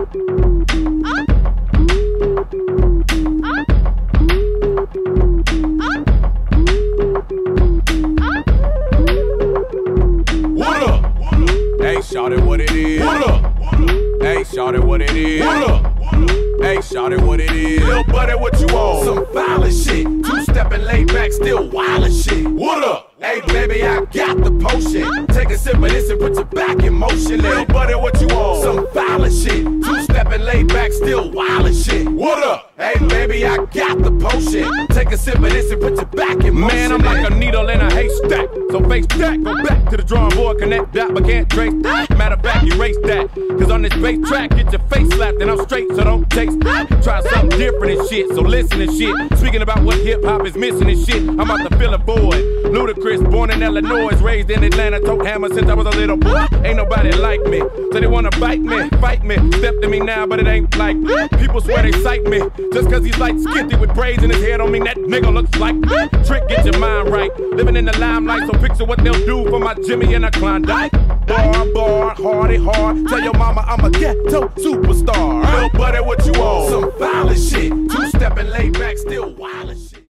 What up? Hey, shawty, what it is? What up? Hey, shawty, what it is? What up? Hey, shawty, what it is? Little buddy, what you on? Some violent shit. Two-stepping, laid back, still wildin' shit. What up? Hey, baby, I got the potion. Take a sip of this and put your back in motion. Little buddy, what you on? Some violent shit. Two-stepping, laid back, still wildin' shit. What up? Hey, baby, I got the potion. Take a sip of this and put your back in motion. Man, I'm like a needle in a haystack. So face that, go back to the drawing board, connect that, but can't trace that. Matter of fact, erase that. Cause on this bass track, get your face slapped and I'm straight, so don't taste that. Try something different and shit, so listen and shit. Speaking about what hip-hop is missing and shit, I'm about to fill a void. Ludacris, born in Illinois, raised in Atlanta, tote hammer since I was a little boy. Ain't nobody like me, so they wanna bite me, fight me. Step to me now, but it ain't like people swear they sight me. Just cause he's like skinty with braids in his head don't mean that nigga looks like Trick, get your mind right. Living in the limelight, so picture what they'll do for my Jimmy and a Klondike. Bar, hardy hard. Tell your mama I'm a ghetto superstar. Little buddy, what you on? Some violent shit. Two-stepping, laid back, still wildin' shit.